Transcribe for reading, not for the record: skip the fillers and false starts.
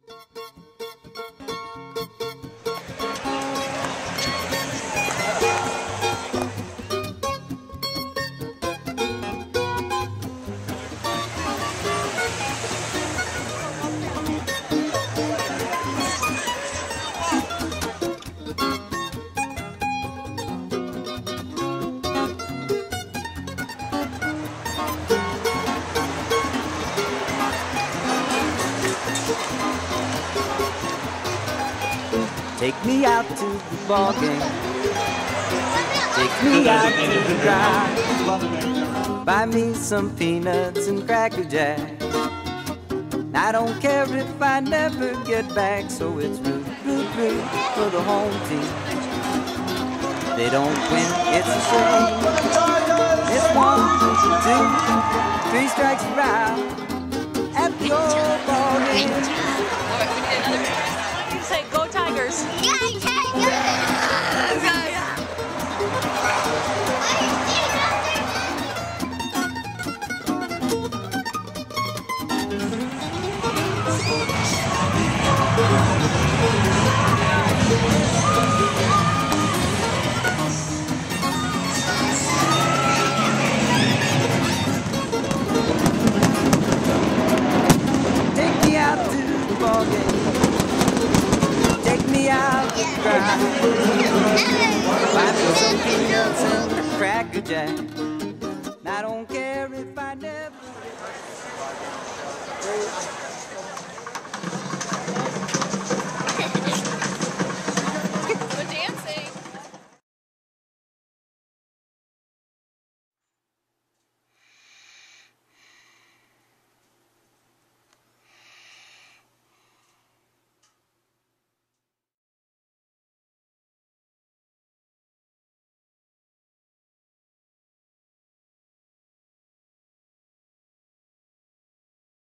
Take me out to the ball game. Take me out to the drive. Buy me some peanuts and Cracker Jack. I don't care if I never get back. So it's root, root, root for the home team. They don't win, it's a shame. It's 1, 2, 3 strikes around at the old ball game. Say, go Tigers! Take me out to the ball game. Take me out to drive. Buy me some peanuts and a Cracker Jack. I don't care if I never